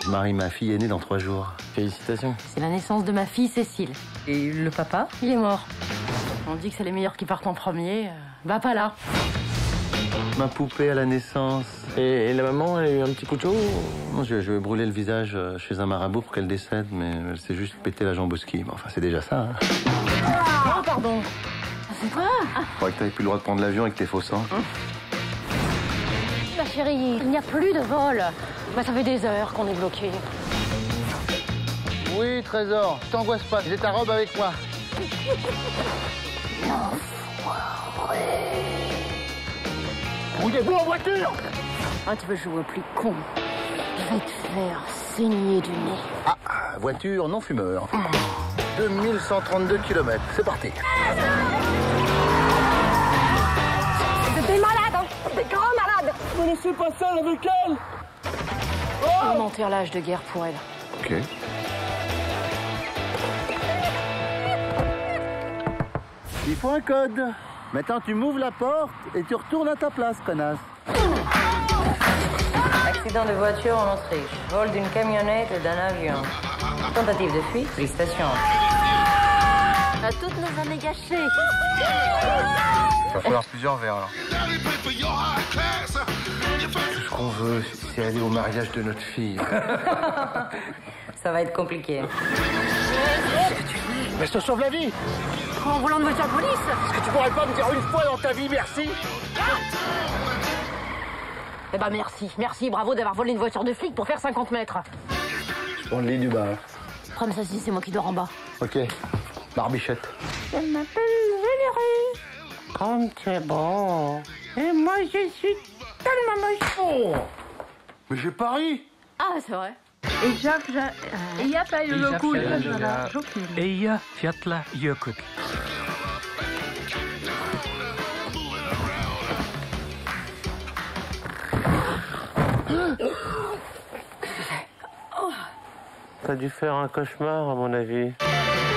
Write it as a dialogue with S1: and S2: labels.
S1: Je marie ma fille aînée dans 3 jours. Félicitations.
S2: C'est la naissance de ma fille Cécile. Et le papa, il est mort. On dit que c'est les meilleurs qui partent en premier. Bah pas là.
S1: Ma poupée à la naissance. Et la maman, elle a eu un petit coup de chaud? Non, je vais brûler le visage chez un marabout pour qu'elle décède, mais elle s'est juste pété la jambe au ski. Enfin, c'est déjà ça. Hein.
S2: Oh, pardon. C'est quoi?
S1: Je crois que t'avais plus le droit de prendre l'avion avec tes faux sangs.
S2: Ma chérie, il n'y a plus de vol. Bah, ça fait des heures qu'on est bloqué.
S1: Oui, Trésor, t'angoisse pas, j'ai ta robe avec moi. Roulez-vous en voiture!
S2: Ah, tu veux jouer au plus con? Je vais te faire saigner du nez.
S1: Ah, voiture non fumeur. 2132 km, c'est parti.
S2: C'est des malades, hein? Des grands malades!
S3: Ne laissez pas seule avec elle!
S2: On monter à l'âge de guerre pour elle.
S1: Ok. Il faut un code. Maintenant, tu m'ouvres la porte et tu retournes à ta place, connasse.
S4: Accident de voiture en Autriche. Vol d'une camionnette et d'un avion. Tentative de fuite, félicitations.
S2: À toutes nos années gâchées.
S1: Il va falloir plusieurs verres, alors. Ce qu'on veut, c'est aller au mariage de notre fille.
S4: Ça va être compliqué.
S1: Mais je te sauve la vie.
S2: En volant de voiture de police.
S1: Est-ce que tu pourrais pas me dire une fois dans ta vie merci?
S2: Eh ben merci, merci, bravo d'avoir volé une voiture de flic pour faire 50 mètres.
S1: Je prends le lit du bar.
S2: Prends ça si c'est moi qui dors en bas.
S1: Ok. Barbichette.
S2: Je m'appelle Valérie. Comme c'est bon. Et moi je suis tellement moche.
S1: Oh, mais j'ai pari.
S2: Ah c'est vrai.
S3: Eyjafjallajökull.
S5: T'as dû faire un cauchemar, à mon avis.